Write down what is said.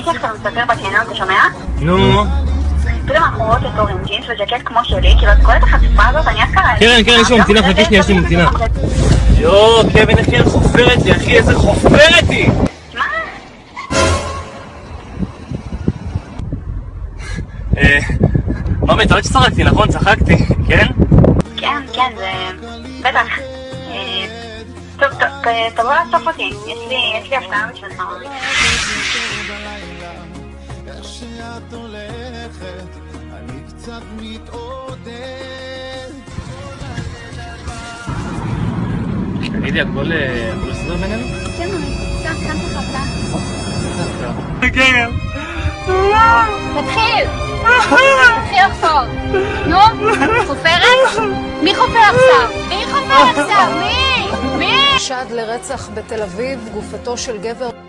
עכשיו מספר בקניון, אתה שומע? נו. פתאום אנחנו רואות את אורן ג'ינס וג'קט כמו שלי, כאילו את קוראת החשיפה הזאת, אני אסקרה. קרן, יש לי ממתינה, חכי שנייה, יש לי ממתינה. יואו, קווין, איך היא חופרת לי, אחי, איזה חופרת היא! מה? ממי, אתה לא צחקתי, נכון? צחקתי, כן? כן, זה... בטח. טוב, תבוא לאסוף אותי, יש לי הפתעה בשבילך. תגידי, הכל בסדר בינינו? כן, כאן לך הפתעה. כן. תתחיל לחפור. נו, חופרת? מי חופר עכשיו? מי? חשד לרצח בתל אביב, גופתו של גבר